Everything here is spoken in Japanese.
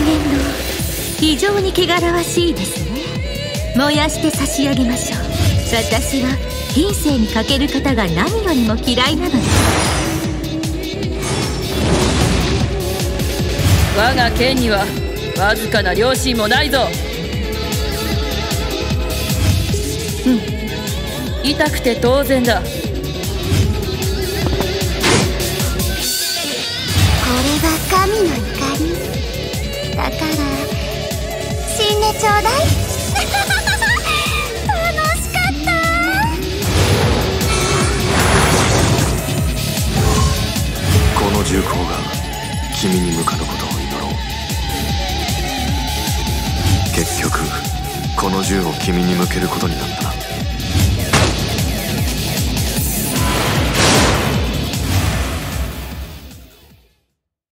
言動、非常に汚らわしいですね。燃やして差し上げましょう。私は品性に欠ける方が何よりも嫌いなのです。 我が剣にはわずかな良心もないぞ。痛くて当然だ。これは神の怒りだから死んでちょうだい。楽しかった。 この銃口が君に向かぬことを祈ろう。結局この銃を君に向けることになったな。